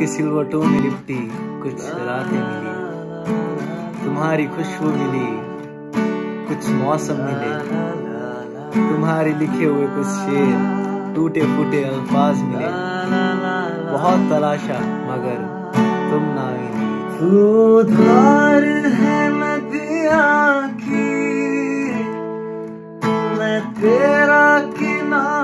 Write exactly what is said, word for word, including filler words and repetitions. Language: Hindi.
के सिलवटों में लिपटी कुछ रातें मिली, तुम्हारी खुशबू मिली, कुछ मौसम मिले, तुम्हारे लिखे हुए कुछ शेर, टूटे फूटे अल्फाज मिले, बहुत तलाशा मगर तुम ना मिली। तू धार है नदियाँ की, मैं तेरा किनारा।